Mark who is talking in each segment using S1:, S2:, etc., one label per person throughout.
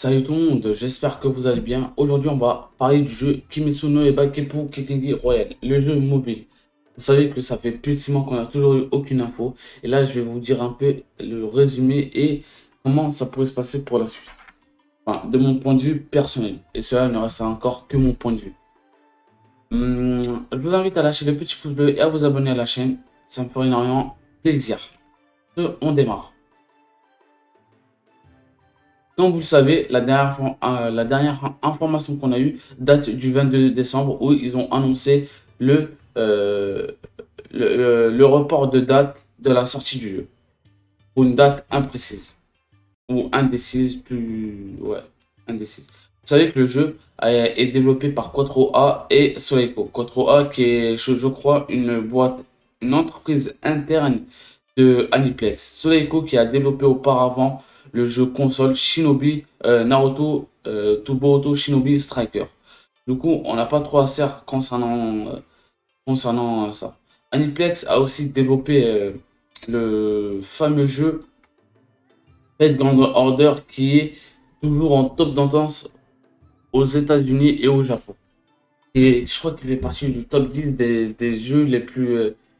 S1: Salut tout le monde, j'espère que vous allez bien. Aujourd'hui, on va parler du jeu Kimetsu no Yaiba Keppu Kekegi Royal, le jeu mobile. Vous savez que ça fait plus de 6 mois qu'on n'a toujours eu aucune info. Et là, je vais vous dire un peu le résumé et comment ça pourrait se passer pour la suite. Enfin, de mon point de vue personnel. Et cela ne reste encore que mon point de vue. Je vous invite à lâcher le petit pouce bleu et à vous abonner à la chaîne. Ça me ferait énormément plaisir. On démarre. Comme vous le savez, la dernière information qu'on a eue date du 22 décembre où ils ont annoncé le report de date de la sortie du jeu. Pour une date imprécise. Ou indécise, Ouais, indécise. Vous savez que le jeu est développé par Quattro A et Soleiko. Quattro A qui est, je crois, une entreprise interne de Aniplex. Soleiko qui a développé auparavant le jeu console Shinobi Naruto Boruto Shinobi Striker. Du coup, on n'a pas trop à faire concernant ça. Aniplex a aussi développé le fameux jeu Red Grand Order qui est toujours en top tendance aux États-Unis et au Japon. Et je crois qu'il est parti du top 10 des jeux les plus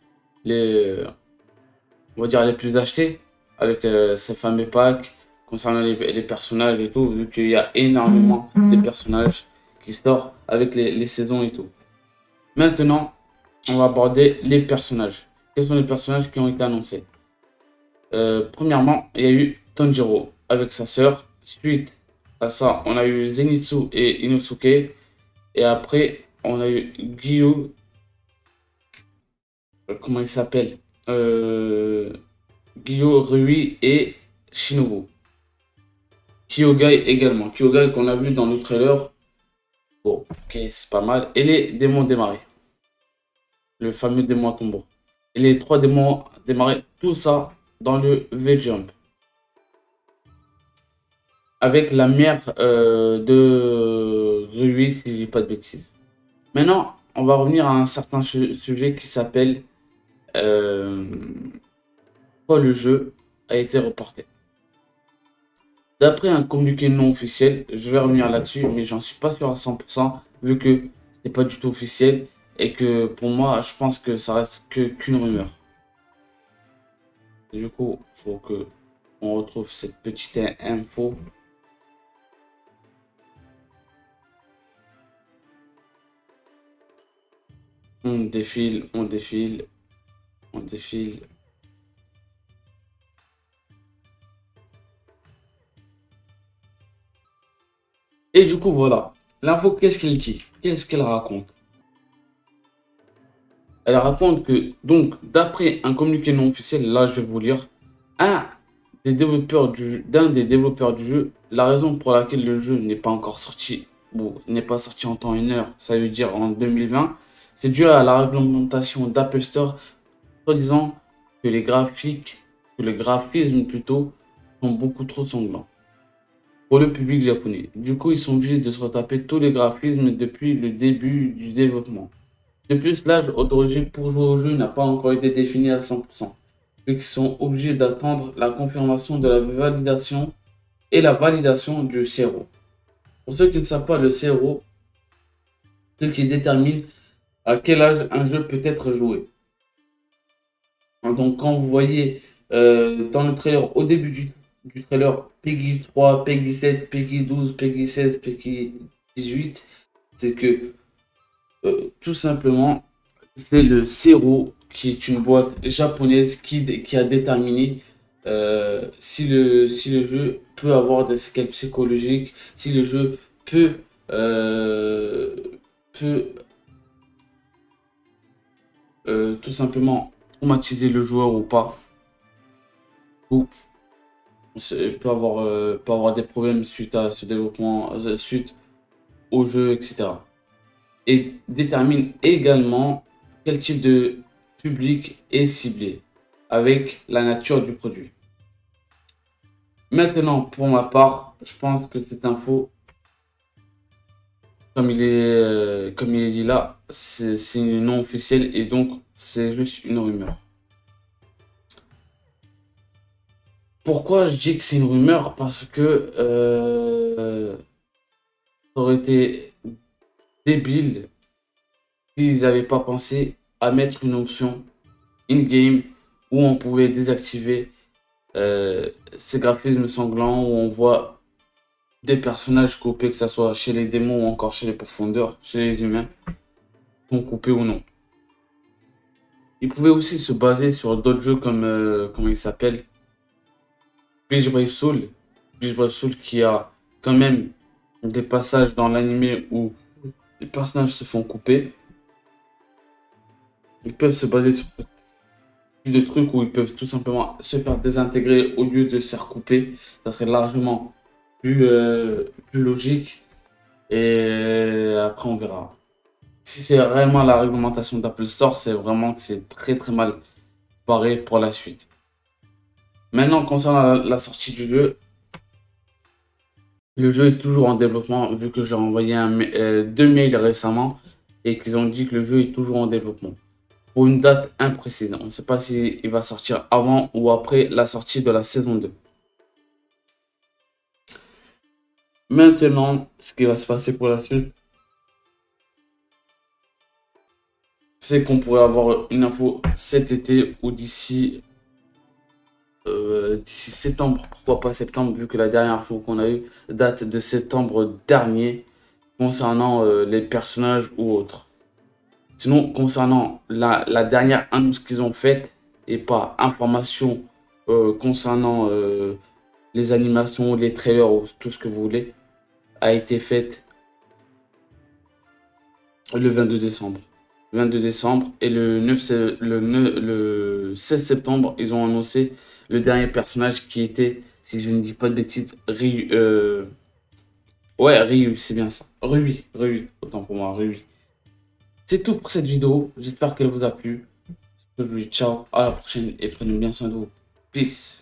S1: on va dire les plus achetés avec ces fameux packs concernant les personnages et tout, vu qu'il y a énormément de personnages qui sortent avec les saisons et tout. Maintenant, on va aborder les personnages. Quels sont les personnages qui ont été annoncés? Premièrement, il y a eu Tanjiro avec sa sœur. Suite à ça, on a eu Zenitsu et Inosuke. Et après, on a eu Gyu. Comment il s'appelle? euh, Gyu, Rui et Shinobu. Kyogai également. Kyogai qu'on a vu dans le trailer. Bon, ok, c'est pas mal. Et les démons démarrés. Le fameux démon à tombeau. Et les trois démons démarrés. Tout ça dans le V-Jump. Avec la mère de Rui, si je dis pas de bêtises. Maintenant, on va revenir à un certain sujet qui s'appelle pourquoi le jeu a été reporté. D'après un communiqué non officiel, je vais revenir là-dessus, mais j'en suis pas sûr à 100%, vu que c'est pas du tout officiel, et que pour moi, je pense que ça reste qu'une rumeur. Du coup, il faut que on retrouve cette petite info. On défile, on défile, on défile. Et du coup, voilà. L'info, qu'est-ce qu'elle dit? Qu'est-ce qu'elle raconte? Elle raconte que, donc, d'après un communiqué non officiel, là, je vais vous lire, d'un des développeurs du jeu, la raison pour laquelle le jeu n'est pas encore sorti, ou n'est pas sorti en temps et une heure, ça veut dire en 2020, c'est dû à la réglementation d'Apple Store, soi-disant que que les graphismes plutôt, sont beaucoup trop sanglants pour le public japonais. Du coup, ils sont obligés de se retaper tous les graphismes depuis le début du développement. De plus, l'âge autorisé pour jouer au jeu n'a pas encore été défini à 100%, vu qu'ils sont obligés d'attendre la confirmation de la validation et la validation du CRO. Pour ceux qui ne savent pas, le CRO, c'est ce qui détermine à quel âge un jeu peut être joué. Donc, quand vous voyez dans le trailer, au début du trailer, Peggy 3, Peggy 7, Peggy 12, Peggy 16, Peggy 18, c'est que tout simplement, c'est le CERO qui est une boîte japonaise qui a déterminé si le jeu peut avoir des séquelles psychologiques, si le jeu peut, euh, peut tout simplement traumatiser le joueur ou pas, ou peut avoir des problèmes suite à ce développement, suite au jeu, etc. Et détermine également quel type de public est ciblé avec la nature du produit. Maintenant, pour ma part, je pense que cette info, comme il est dit là, c'est non officiel et donc c'est juste une rumeur. Pourquoi je dis que c'est une rumeur? Parce que ça aurait été débile s'ils n'avaient pas pensé à mettre une option in-game où on pouvait désactiver ces graphismes sanglants, où on voit des personnages coupés, que ce soit chez les démons ou encore chez les profondeurs, chez les humains, sont coupés ou non. Ils pouvaient aussi se baser sur d'autres jeux comme, comment il s'appelle, Bleach Brave Soul. Bleach Brave Soul qui a quand même des passages dans l'animé où les personnages se font couper. Ils peuvent se baser sur plus de trucs où ils peuvent tout simplement se faire désintégrer au lieu de se faire couper. Ça serait largement plus logique. Et après, on verra. Si c'est réellement la réglementation d'Apple Store, c'est vraiment que c'est très très mal barré pour la suite. Maintenant, concernant la sortie du jeu, le jeu est toujours en développement vu que j'ai envoyé deux mails récemment et qu'ils ont dit que le jeu est toujours en développement. Pour une date imprécise. On ne sait pas s'il va sortir avant ou après la sortie de la saison 2. Maintenant, ce qui va se passer pour la suite, c'est qu'on pourrait avoir une info cet été ou d'ici septembre. Pourquoi pas septembre, vu que la dernière info qu'on a eue date de septembre dernier concernant les personnages ou autres. Sinon, concernant la dernière annonce qu'ils ont faite et pas information concernant les animations, les trailers ou tout ce que vous voulez, a été faite le 22 décembre. 22 décembre et le 16 septembre, ils ont annoncé le dernier personnage qui était, si je ne dis pas de bêtises, Ryu. Ouais, Ryu, c'est bien ça. Rui, autant pour moi, Rui. C'est tout pour cette vidéo. J'espère qu'elle vous a plu. Je vous dis ciao, à la prochaine et prenez bien soin de vous. Peace.